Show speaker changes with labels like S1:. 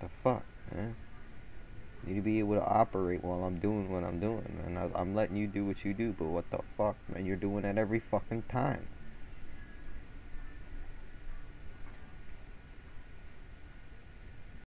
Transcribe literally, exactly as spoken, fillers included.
S1: The fuck, man? Need to be able to operate while I'm doing what I'm doing, man. I, I'm letting you do what you do, but what the fuck, man? You're doing that every fucking time.